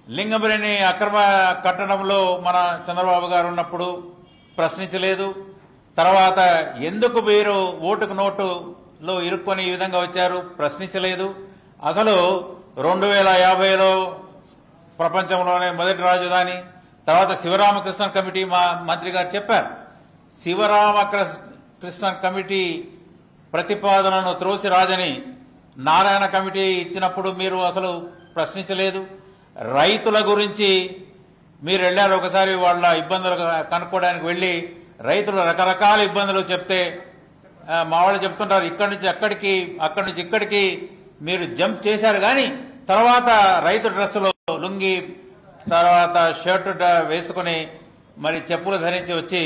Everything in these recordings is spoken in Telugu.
లింగంబరిని అక్రమ కట్టడంలో మన చంద్రబాబు గారు ఉన్నప్పుడు ప్రశ్నించలేదు. తర్వాత ఎందుకు మీరు ఓటుకు నోటులో ఇరుక్కొని ఈ విధంగా వచ్చారు ప్రశ్నించలేదు. అసలు 2050లో ప్రపంచంలోనే మొదటి రాజధాని, తర్వాత శివరామకృష్ణ కమిటీ మా మంత్రి గారు చెప్పారు. శివరామకృష్ణ కమిటీ ప్రతిపాదనను త్రోసి రాజని నారాయణ కమిటీ ఇచ్చినప్పుడు మీరు అసలు ప్రశ్నించలేదు. రైతుల గురించి మీరు వెళ్లారు, ఒకసారి వాళ్ళ ఇబ్బందులు కనుక్కోవడానికి వెళ్లి రైతులు రకరకాల ఇబ్బందులు చెప్తే మా వాళ్ళు చెప్తుంటారు ఇక్కడి నుంచి అక్కడికి, అక్కడి నుంచి ఇక్కడికి మీరు జంప్ చేశారు. కానీ తర్వాత రైతు డ్రెస్సులో లుంగి, తర్వాత షర్టు వేసుకుని మరి చెప్పులు ధరించి వచ్చి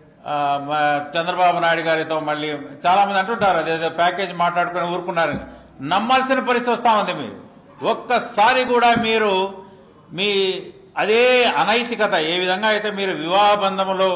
చంద్రబాబు నాయుడు గారితో మళ్ళీ చాలా మంది అంటుంటారు అదేదో ప్యాకేజ్ మాట్లాడుకుని ఊరుకున్నారని. నమ్మాల్సిన పరిస్థితి వస్తా ఉంది. మీరు ఒక్కసారి కూడా మీరు మీ అదే అనైతికత, ఏ విధంగా అయితే మీరు వివాహ బంధములో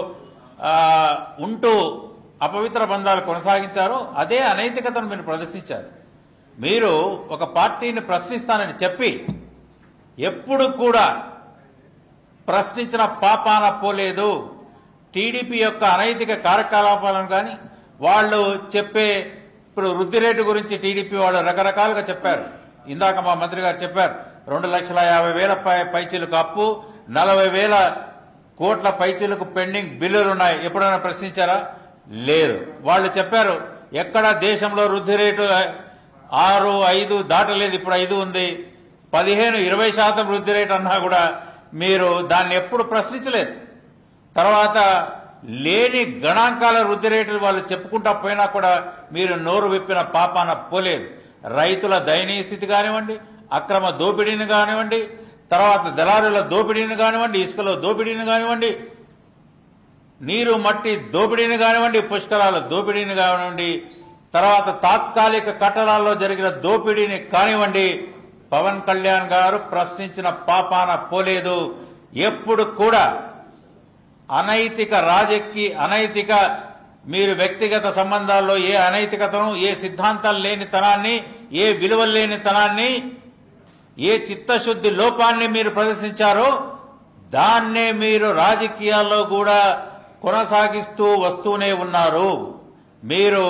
ఉంటూ అపవిత్ర బంధాలు కొనసాగించారో అదే అనైతికతను మీరు ప్రదర్శించారు. మీరు ఒక పార్టీని ప్రశ్నిస్తానని చెప్పి ఎప్పుడు కూడా ప్రశ్నించిన పాపాన పోలేదు. టీడీపీ యొక్క అనైతిక కార్యకలాపాలను కానీ వాళ్ళు చెప్పే, ఇప్పుడు వృద్ధి రేటు గురించి టీడీపీ వాళ్ళు రకరకాలుగా చెప్పారు. ఇందాక మా మంత్రి గారు చెప్పారు 2,50,000 పైచీలకు అప్పు, 40,000 కోట్ల పైచీలకు పెండింగ్ బిల్లులున్నాయి. ఎప్పుడైనా ప్రశ్నించారా? లేదు. వాళ్ళు చెప్పారు ఎక్కడ దేశంలో వృద్ధి రేటు 6-5 దాటలేదు, ఇప్పుడు 5 ఉంది. 15-20% వృద్ధి రేటు అన్నా కూడా మీరు దాన్ని ఎప్పుడు ప్రశ్నించలేదు. తర్వాత లేని గణాంకాల వృద్ధి రేటులు వాళ్ళు చెప్పుకుంటా పోయినా కూడా మీరు నోరు విప్పిన పాపాన పోలేదు. రైతుల దయనీయ స్థితి కానివ్వండి, అక్రమ దోపిడీని కానివ్వండి, తర్వాత దళారుల దోపిడీని కానివ్వండి, ఇసుకలో దోపిడీని కానివ్వండి, నీరు మట్టి దోపిడీని కానివ్వండి, పుష్కరాల దోపిడీని కానివ్వండి, తర్వాత తాత్కాలిక కట్టడాల్లో జరిగిన దోపిడీని కానివ్వండి, పవన్ కళ్యాణ్ గారు ప్రశ్నించిన పాపాన పోలేదు. ఎప్పుడు కూడా అనైతిక అనైతిక మీరు వ్యక్తిగత సంబంధాల్లో ఏ అనైతికతను, ఏ సిద్ధాంతాలు లేని తనాన్ని, ఏ విలువలు లేని తనాన్ని, ఏ చిత్తశుద్ధి లోపాన్ని మీరు ప్రదర్శించారో దాన్నే మీరు రాజకీయాల్లో కూడా కొనసాగిస్తూ వస్తూనే ఉన్నారు. మీరు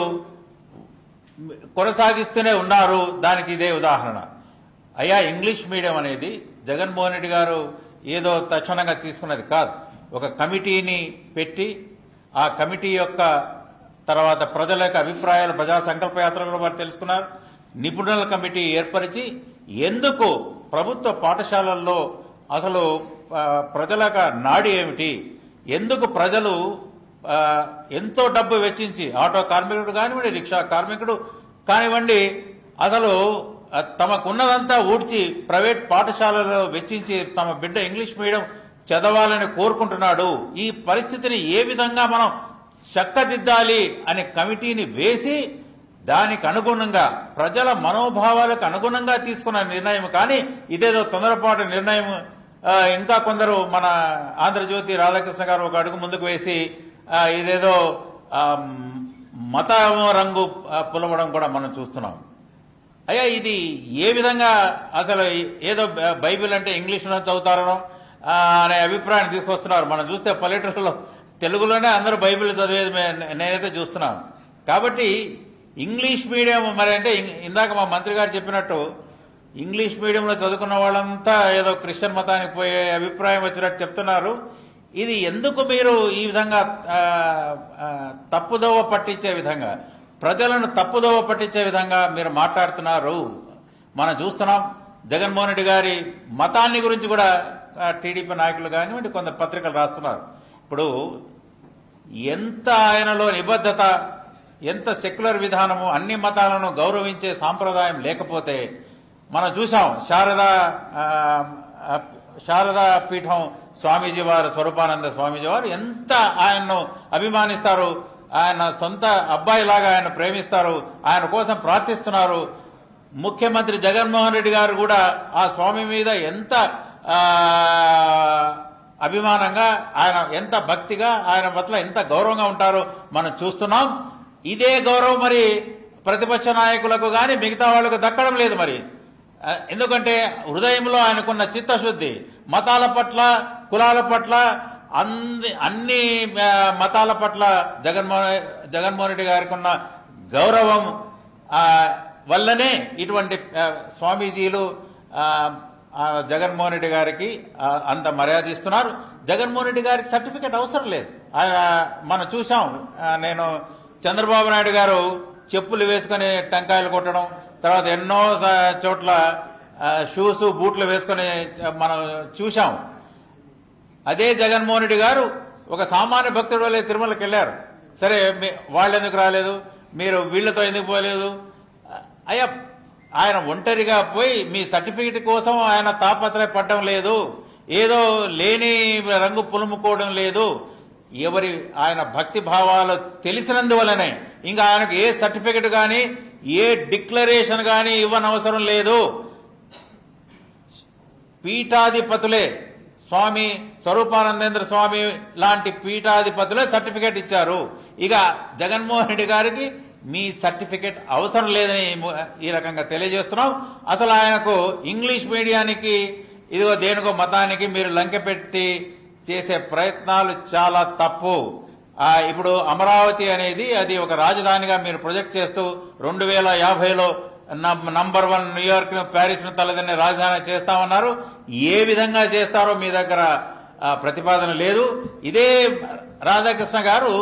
కొనసాగిస్తూనే ఉన్నారు. దానికి ఇదే ఉదాహరణ. అయ్యా, ఇంగ్లీష్ మీడియం అనేది జగన్మోహన్ రెడ్డి గారు ఏదో తక్షణంగా తీసుకున్నది కాదు. ఒక కమిటీని పెట్టి ఆ కమిటీ యొక్క తర్వాత ప్రజల యొక్క అభిప్రాయాలు ప్రజా సంకల్ప యాత్రలో వారు తెలుసుకున్నారు. నిపుణుల కమిటీ ఏర్పరిచి ఎందుకు ప్రభుత్వ పాఠశాలల్లో అసలు ప్రజల నాడి ఏమిటి, ఎందుకు ప్రజలు ఎంతో డబ్బు వెచ్చించి ఆటో కార్మికుడు కానివ్వండి, రిక్షా కార్మికుడు కానివ్వండి, అసలు తమకున్నదంతా ఊడ్చి ప్రైవేట్ పాఠశాలలో వెచ్చించి తమ బిడ్డ ఇంగ్లీష్ మీడియం చదవాలని కోరుకుంటున్నాడు. ఈ పరిస్థితిని ఏ విధంగా మనం చక్కదిద్దాలి అనే కమిటీని వేసి దానికి అనుగుణంగా ప్రజల మనోభావాలకు అనుగుణంగా తీసుకున్న నిర్ణయం. కానీ ఇదేదో తొందరపాటు నిర్ణయం. ఇంకా కొందరు మన ఆంధ్రజ్యోతి రాధాకృష్ణ గారు ఒక అడుగు ముందుకు వేసి ఇదేదో మత రంగు పులవడం కూడా మనం చూస్తున్నాం. అయ్యా, ఇది ఏ విధంగా అసలు ఏదో బైబిల్ అంటే ఇంగ్లీష్లో చదువుతారనో అనే అభిప్రాయాన్ని తీసుకొస్తున్నారు. మనం చూస్తే పల్లెటూరులో తెలుగులోనే అందరూ బైబిల్ చదివేది నేనైతే చూస్తున్నాను. కాబట్టి ఇంగ్లీష్ మీడియం మరి అంటే ఇందాక మా మంత్రి గారు చెప్పినట్టు ఇంగ్లీష్ మీడియంలో చదువుకున్న వాళ్ళంతా ఏదో క్రిస్టియన్ మతానికి పోయే అభిప్రాయం వచ్చినట్టు చెప్తున్నారు. ఇది ఎందుకు మీరు ఈ విధంగా తప్పుదోవ పట్టించే విధంగా, ప్రజలను తప్పుదోవ పట్టించే విధంగా మీరు మాట్లాడుతున్నారు? మనం చూస్తున్నాం. జగన్మోహన్ రెడ్డి గారి మతాన్ని గురించి కూడా టీడీపీ నాయకులు కానివ్వండి కొందరు పత్రికలు రాస్తున్నారు. ఇప్పుడు ఎంత ఆయనలో నిబద్ధత, ఎంత సెక్యులర్ విధానము, అన్ని మతాలను గౌరవించే సాంప్రదాయం లేకపోతే మనం చూసాం. శారదా పీఠం స్వామీజీ వారు, స్వరూపానంద స్వామీజీ వారు ఎంత ఆయన్ను అభిమానిస్తారు, ఆయన సొంత అబ్బాయిలాగా ఆయన ప్రేమిస్తారు, ఆయన కోసం ప్రార్థిస్తున్నారు. ముఖ్యమంత్రి జగన్మోహన్ రెడ్డి గారు కూడా ఆ స్వామి మీద ఎంత అభిమానంగా, ఆయన ఎంత భక్తిగా, ఆయన పట్ల ఎంత గౌరవంగా ఉంటారో మనం చూస్తున్నాం. ఇదే గౌరవం మరి ప్రతిపక్ష నాయకులకు గాని మిగతా వాళ్లకు దక్కడం లేదు. మరి ఎందుకంటే హృదయంలో ఆయనకున్న చిత్తశుద్ధి, మతాల పట్ల, కులాల పట్ల, అన్ని మతాల పట్ల జగన్మోహన్ రెడ్డి గారికి ఉన్న గౌరవం వల్లనే ఇటువంటి స్వామీజీలు జగన్మోహన్ రెడ్డి గారికి అంత మర్యాద ఇస్తున్నారు. జగన్మోహన్ రెడ్డి గారికి సర్టిఫికేట్ అవసరం లేదు. మనం చూసాం. నేను చంద్రబాబు నాయుడు గారు చెప్పులు వేసుకుని టెంకాయలు కొట్టడం, తర్వాత ఎన్నో చోట్ల షూస్ బూట్లు వేసుకుని మనం చూశాం. అదే జగన్మోహన్ రెడ్డి గారు ఒక సామాన్య భక్తుడు వల్లే తిరుమలకి వెళ్లారు. సరే, వాళ్ళు ఎందుకు రాలేదు, మీరు వీళ్లతో ఎందుకు పోలేదు? అయ్యా, ఆయన ఒంటరిగా పోయి మీ సర్టిఫికెట్ కోసం ఆయన తాపత్రయపడడం లేదు, ఏదో లేని రంగు పులుముకోవడం లేదు. ఆయన భక్తి భావాలు తెలిసినందువల్లనే ఇంకా ఆయనకు ఏ సర్టిఫికెట్ గాని ఏ డిక్లరేషన్ గాని ఇవ్వనవసరం లేదు. పీఠాధిపతులే, స్వామి స్వరూపానందేంద్ర స్వామి లాంటి పీఠాధిపతులే సర్టిఫికెట్ ఇచ్చారు. ఇక జగన్మోహన్ రెడ్డి గారికి మీ సర్టిఫికెట్ అవసరం లేదని ఈ రకంగా తెలియజేస్తున్నాం. అసలు ఆయనకు ఇంగ్లీష్ మీడియానికి ఇదిగో దేనికో మతానికి మీరు లంకె పెట్టి చేసే ప్రయత్నాలు చాలా తప్పు. ఇప్పుడు అమరావతి అనేది అది ఒక రాజధానిగా మీరు ప్రొజెక్ట్ చేస్తూ 2050లో నంబర్ 1 న్యూయార్క్ ను, ప్యారిస్ ను తలదన్నే రాజధాని చేస్తామన్నారు. ఏ విధంగా చేస్తారో మీ దగ్గర ప్రతిపాదన లేదు. ఇదే రాధాకృష్ణ గారు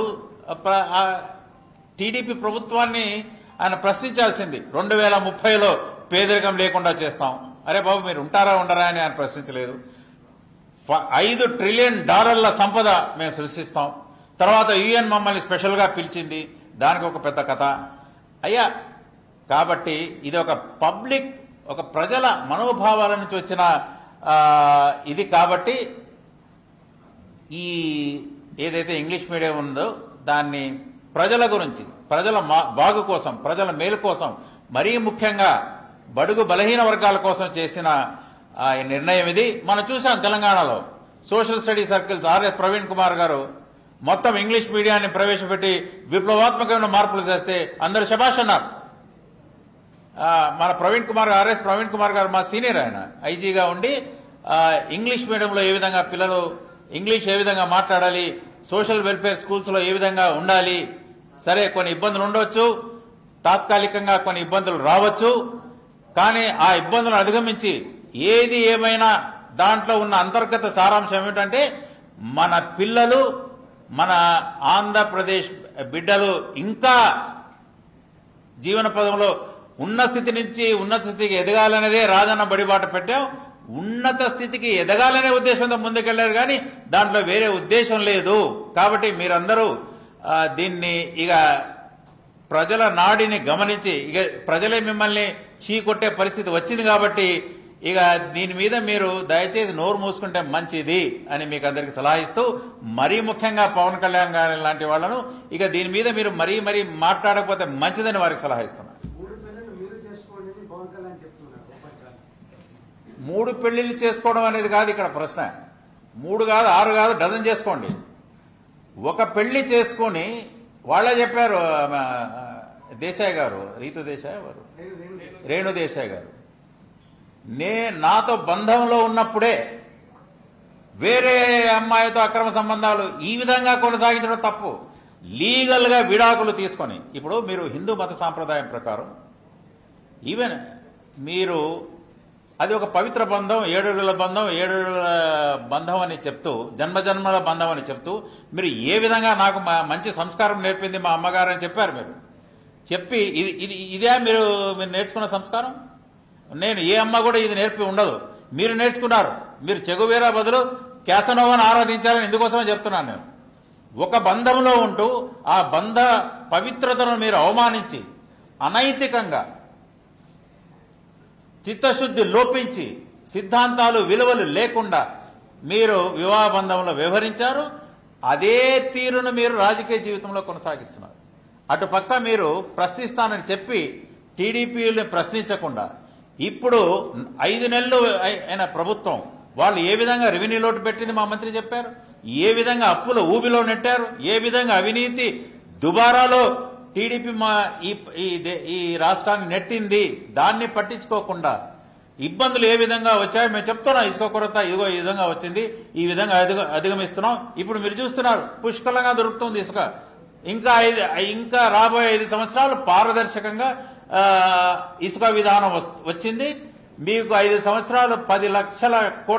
టీడీపీ ప్రభుత్వాన్ని ఆయన ప్రశ్నించాల్సింది. 2030లో పేదరికం లేకుండా చేస్తాం. అరే బాబు, మీరు ఉంటారా ఉండరా అని ఆయన ప్రశ్నించలేదు. $5 ట్రిలియన్ సంపద మేము సృష్టిస్తాం. తర్వాత యుఎన్ మమ్మల్ని స్పెషల్ గా పిలిచింది, దానికి ఒక పెద్ద కథ. అయ్యా, కాబట్టి ఇది ఒక పబ్లిక్, ఒక ప్రజల మనోభావాల నుంచి వచ్చిన ఇది. కాబట్టి ఈ ఏదైతే ఇంగ్లీష్ మీడియం ఉందో దాన్ని ప్రజల గురించి, ప్రజల బాగు కోసం, ప్రజల మేలు కోసం, మరీ ముఖ్యంగా బడుగు బలహీన వర్గాల కోసం చేసిన నిర్ణయం ఇది. మనం చూసాం తెలంగాణలో social study circles RS Praveen Kumar garu మొత్తం ఇంగ్లీష్ మీడియాన్ని ప్రవేశపెట్టి విప్లవాత్మకమైన మార్పులు చేస్తే అందరూ శభాష్ అన్నారు. మన ఆర్ఎస్ ప్రవీణ్ కుమార్ గారు మా సీనియర్, ఆయన ఐజీగా ఉండి ఇంగ్లీష్ మీడియంలో ఏ విధంగా పిల్లలు ఇంగ్లీష్ ఏ విధంగా మాట్లాడాలి, సోషల్ వెల్ఫేర్ స్కూల్స్ లో ఏ విధంగా ఉండాలి. సరే, కొన్ని ఇబ్బందులు ఉండవచ్చు, తాత్కాలికంగా కొన్ని ఇబ్బందులు రావచ్చు, కానీ ఆ ఇబ్బందులను అధిగమించి ఏది ఏమైనా దాంట్లో ఉన్న అంతర్గత సారాంశం ఏమిటంటే మన పిల్లలు, మన ఆంధ్రప్రదేశ్ బిడ్డలు ఇంకా జీవన పదంలో ఉన్న స్థితి నుంచి ఉన్నత స్థితికి ఎదగాలనేదే రాజన్న బడిబాట పెట్టాం. ఉన్నత స్థితికి ఎదగాలనే ఉద్దేశంతో ముందుకెళ్లారు, కానీ దాంట్లో వేరే ఉద్దేశం లేదు. కాబట్టి మీరందరూ దీన్ని ఇక ప్రజల నాడిని గమనించి, ఇక ప్రజలే మిమ్మల్ని చీకొట్టే పరిస్థితి వచ్చింది కాబట్టి ఇక దీని మీద మీరు దయచేసి నోరు మూసుకుంటే మంచిది అని మీకు అందరికి సలహా ఇస్తూ, మరీ ముఖ్యంగా పవన్ కళ్యాణ్ గారి లాంటి వాళ్లను ఇక దీని మీద మీరు మరీ మాట్లాడకపోతే మంచిదని వారికి సలహా ఇస్తున్నారు. 3 పెళ్లిళ్ళు చేసుకోవడం అనేది కాదు ఇక్కడ ప్రశ్న. 3 కాదు, 6 కాదు, డజన్ చేసుకోండి. ఒక పెళ్లి చేసుకుని వాళ్ళే చెప్పారు, దేశాయ్ గారు, రీతు దేశాయ్ వారు, రేణు దేశాయ్ గారు, నాతో బంధంలో ఉన్నప్పుడే వేరే అమ్మాయితో అక్రమ సంబంధాలు ఈ విధంగా కొనసాగించడం తప్పు. లీగల్ గా విడాకులు తీసుకొని, ఇప్పుడు మీరు హిందూ మత సాంప్రదాయం ప్రకారం ఈవెన్ మీరు అది ఒక పవిత్ర బంధం, 7 అడుగుల బంధం, 7 అడుగుల బంధం అని చెప్తూ, జన్మజన్మల బంధం అని చెప్తూ, మీరు ఏ విధంగా నాకు మంచి సంస్కారం నేర్పింది మా అమ్మగారు అని చెప్పారు. మీరు చెప్పి ఇదే మీరు నేర్చుకున్న సంస్కారం. నేను ఏ అమ్మ కూడా ఇది నేర్పి ఉండదు, మీరు నేర్చుకున్నారు. మీరు చెగువేరా బదులు క్యాసనోవాను ఆరాధించాలని ఇందుకోసమే చెప్తున్నాను. నేను ఒక బంధంలో ఉంటూ ఆ బంధ పవిత్రతను మీరు అవమానించి, అనైతికంగా చిత్తశుద్ధి లోపించి, సిద్ధాంతాలు విలువలు లేకుండా మీరు వివాహ బంధంలో వ్యవహరించారు. అదే తీరును మీరు రాజకీయ జీవితంలో కొనసాగిస్తున్నారు. అటుపక్క మీరు ప్రశ్నిస్తానని చెప్పి టీడీపీని ప్రశ్నించకుండా, ఇప్పుడు 5 నెలలు అయిన ప్రభుత్వం వాళ్ళు ఏ విధంగా రెవెన్యూ లోటు పెట్టింది మా మంత్రి చెప్పారు, ఏ విధంగా అప్పుల ఊబిలో నెట్టారు, ఏ విధంగా అవినీతి దుబారాలో టీడీపీ ఈ రాష్ట్రాన్ని నెట్టింది, దాన్ని పట్టించుకోకుండా ఇబ్బందులు ఏ విధంగా వచ్చాయో మేము చెప్తున్నాం. ఇసుక కొరత ఇదిగో ఈ విధంగా వచ్చింది, ఈ విధంగా అధిగమిస్తున్నాం. ఇప్పుడు మీరు చూస్తున్నారు పుష్కలంగా దొరుకుతుంది ఇసుక. ఇంకా రాబోయే 5 సంవత్సరాలు పారదర్శకంగా ఇసుక విధానం వచ్చింది. మీకు 5 సంవత్సరాలు 10 లక్షల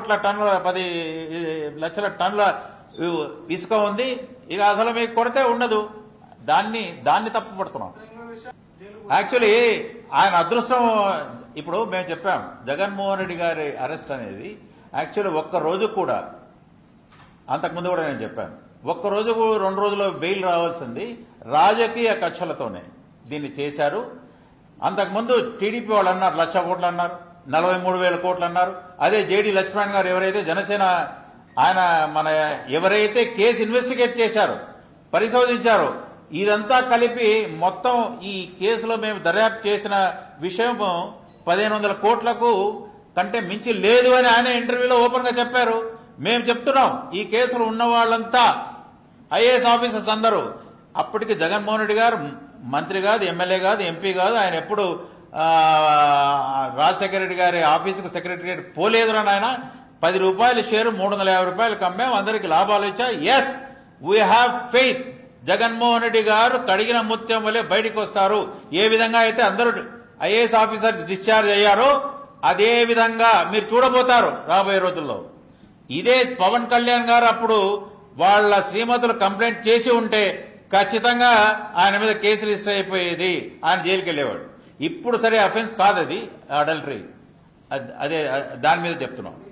టన్నుల ఇసుక ఉంది. ఇక అసలు మీకు కొరతే ఉండదు. దాన్ని తప్పు పడుతున్నాం. యాక్చువల్లీ ఆయన అదృష్టం. ఇప్పుడు మేము చెప్పాం జగన్మోహన్ రెడ్డి గారి అరెస్ట్ అనేది యాక్చువల్లీ ఒక్క రోజు కూడా, అంతకుముందు కూడా నేను చెప్పాను, ఒక్క రోజు 2 రోజుల్లో బెయిల్ రావాల్సింది రాజకీయ కక్షలతోనే దీన్ని చేశారు. అంతకుముందు టీడీపీ వాళ్ళు అన్నారు 1,00,000 కోట్లు అన్నారు, 43,000 కోట్లు అన్నారు. అదే జేడీ లక్ష్మణ్ గారు ఎవరైతే జనసేన ఆయన ఎవరైతే కేసు ఇన్వెస్టిగేట్ చేశారో పరిశోధించారో ఇదంతా కలిపి మొత్తం ఈ కేసులో మేము దర్యాప్తు చేసిన విషయం 1,500 కోట్లకు కంటే మించి లేదు అని ఆయన ఇంటర్వ్యూలో ఓపెన్ గా చెప్పారు. మేము చెప్తున్నాం ఈ కేసులో ఉన్న వాళ్ళంతా ఐఏఎస్ ఆఫీసర్స్ అందరూ. అప్పటికి జగన్మోహన్ రెడ్డి గారు మంత్రి కాదు, ఎమ్మెల్యే కాదు, ఎంపీ కాదు. ఆయన ఎప్పుడు రాజశేఖర రెడ్డి గారి ఆఫీసుకు సెక్రటరియట్ పోలేదు. ఆయన 10 రూపాయల షేరు 350 రూపాయలకు అమ్మాం, అందరికి లాభాలు ఇచ్చా. Yes, we have faith. Jaganmohan Reddy గారు కడిగిన ముత్యం వల్లే బయటకు వస్తారు. ఏ విధంగా అయితే అందరూ ఐఏఎస్ ఆఫీసర్స్ డిశ్చార్జ్ అయ్యారో అదే విధంగా మీరు చూడబోతారు రాబోయే రోజుల్లో. ఇదే పవన్ కళ్యాణ్ గారు అప్పుడు వాళ్ళ శ్రీమతులు కంప్లైంట్ చేసి ఉంటే ఖచ్చితంగా ఆయన మీద కేసు రిజిస్టర్ అయిపోయేది, ఆయన జైలుకి వెళ్లేవాడు. ఇప్పుడు సరే అఫెన్స్ కాదు, అది అడల్టరీ. అదే దాని మీద చెప్తున్నాం.